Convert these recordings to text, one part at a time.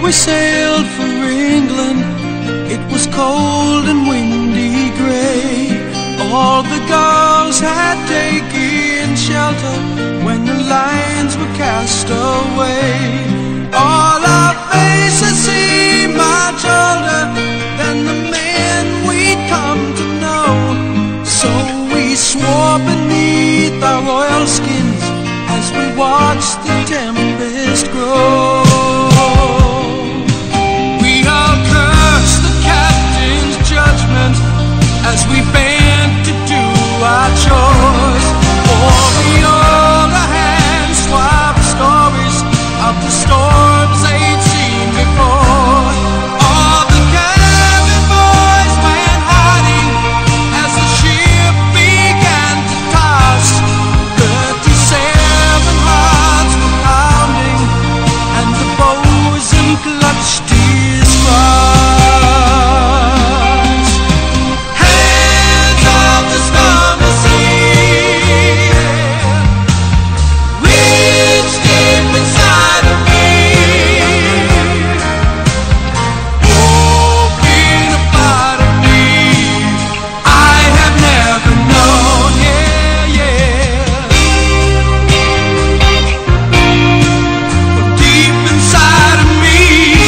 we sailed for England, it was cold and windy grey. All the girls had taken shelter when the lines were cast away. All our faces seemed much older than the men we'd come to know. So we swore beneath our oilskins as we watched the tempest grow. We all cursed the captain's judgment as we bent to do our chores. For the older hands swapped stories of the storms they'd seen before. All the cabin boys went hiding as the ship began to toss. 37 hearts were pounding and the bosun clutched his cross. Hands of the stormy sea, reach deep inside of me, open a part of me I have never known. Yeah, yeah. From deep inside of me,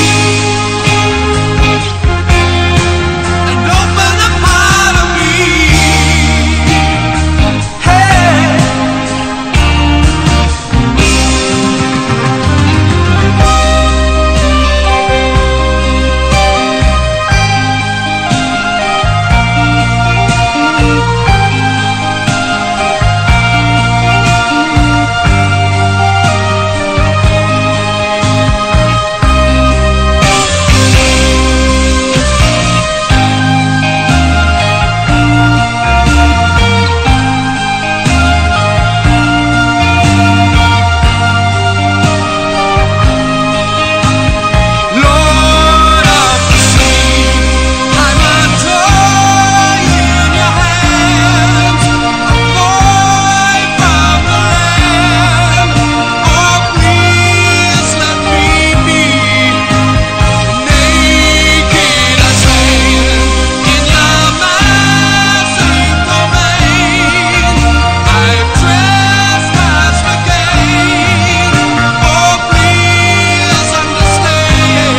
and open a part of me. Hey. Lord of the sea, I'm a toy in your hands, a boy from the land. Oh, please let me be. Naked I stand in your massive domain. I've trespassed again. Oh, please understand.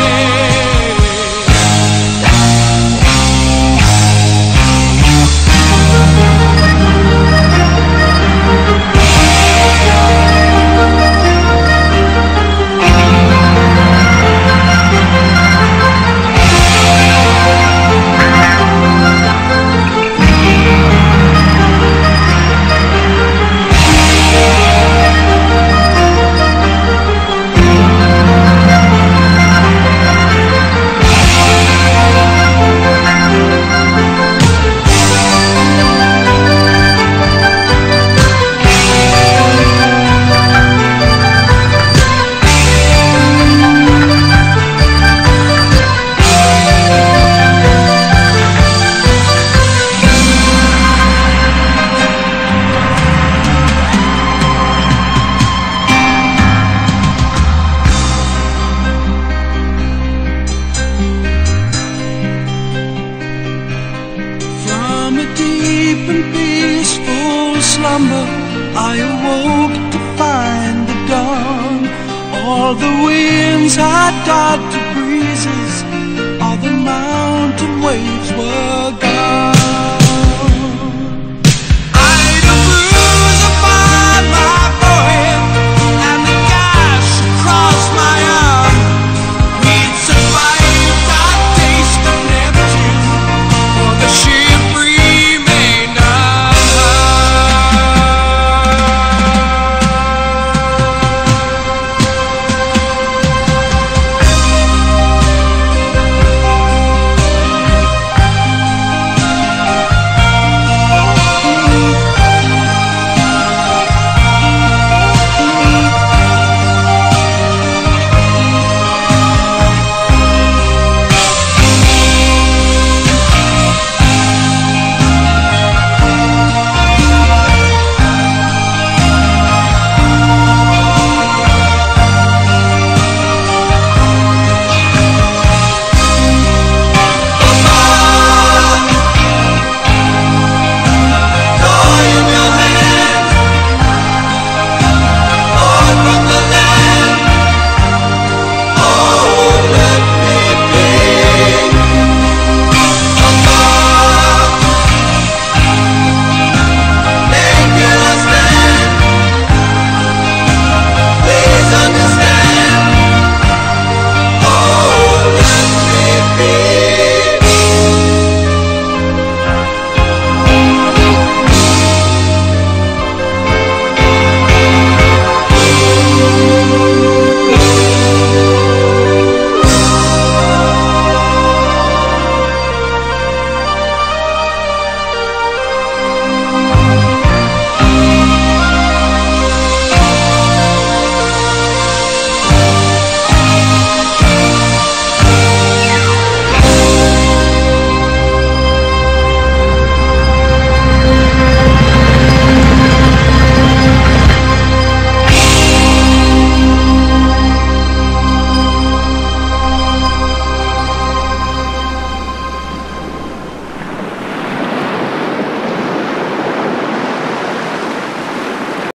From a deep and peaceful slumber I awoke to find the dawn. All the winds had died to breezes, all the mountain waves were gone.